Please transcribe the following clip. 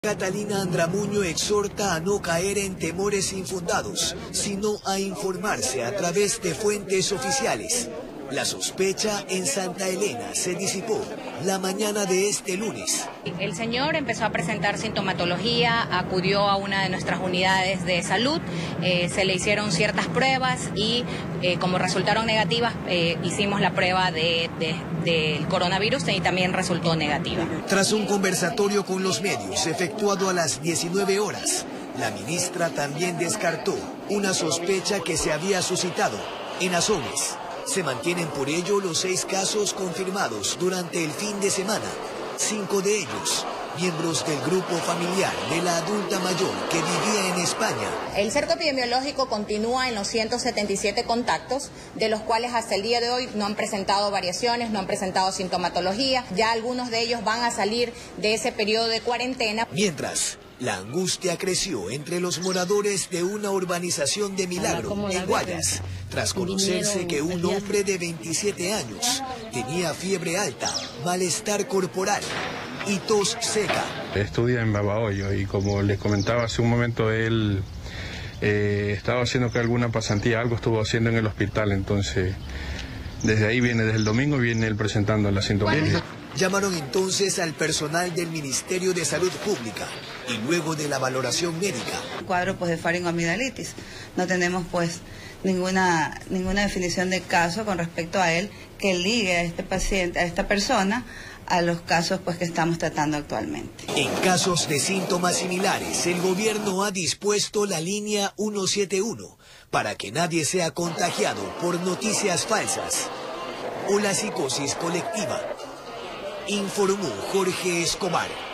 Catalina Andramuño exhorta a no caer en temores infundados, sino a informarse a través de fuentes oficiales. La sospecha en Santa Elena se disipó la mañana de este lunes. El señor empezó a presentar sintomatología, acudió a una de nuestras unidades de salud, se le hicieron ciertas pruebas y como resultaron negativas, hicimos la prueba del coronavirus y también resultó negativa. Tras un conversatorio con los medios efectuado a las 19 horas, la ministra también descartó una sospecha que se había suscitado en Azogues. Se mantienen por ello los 6 casos confirmados durante el fin de semana, 5 de ellos miembros del grupo familiar de la adulta mayor que vivía en España. El cerco epidemiológico continúa en los 177 contactos, de los cuales hasta el día de hoy no han presentado variaciones, no han presentado sintomatología. Ya algunos de ellos van a salir de ese periodo de cuarentena. Mientras, la angustia creció entre los moradores de una urbanización de Milagro, en Guayas, tras conocerse que un hombre de 27 años tenía fiebre alta, malestar corporal y tos seca. Estudia en Babahoyo y como les comentaba hace un momento, él estaba haciendo que alguna pasantía, algo estuvo haciendo en el hospital, entonces desde ahí viene, desde el domingo viene él presentando la sintomatología. Llamaron entonces al personal del Ministerio de Salud Pública y luego de la valoración médica. Cuadro de faringoamigdalitis. No tenemos ninguna definición de caso con respecto a él que ligue a este paciente, a esta persona, a los casos que estamos tratando actualmente. En casos de síntomas similares, el gobierno ha dispuesto la línea 171 para que nadie sea contagiado por noticias falsas o la psicosis colectiva. Informó Jorge Escobar.